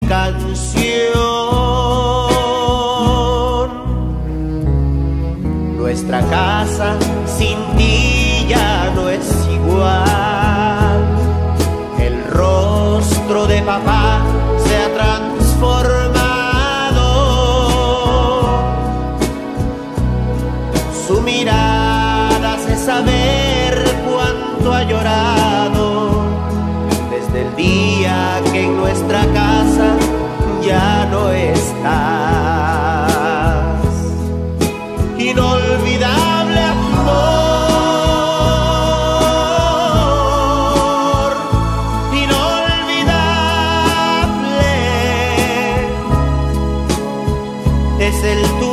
canción. Nuestra casa sin ti ya no es igual. El rostro de papá se ha transformado. Su mirada hace saber cuánto ha llorado desde el día que en nuestra casa ya no estás. Inolvidable amor, inolvidable es el tuyo.